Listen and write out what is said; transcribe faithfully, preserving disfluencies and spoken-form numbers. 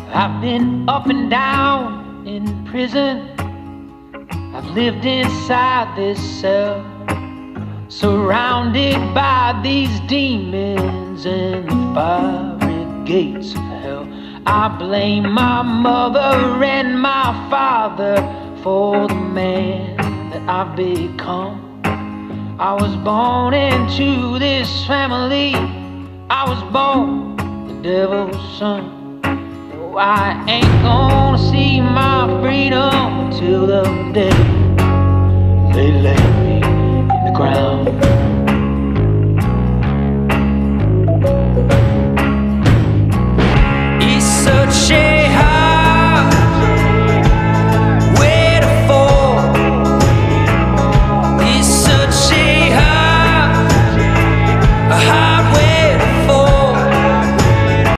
I've been up and down in prison. I've lived inside this cell, surrounded by these demons and the fiery gates of hell. I blame my mother and my father for the man that I've become. I was born into this family. I was born the devil's son. No, I ain't gonna see my freedom until the day they lay me in the ground.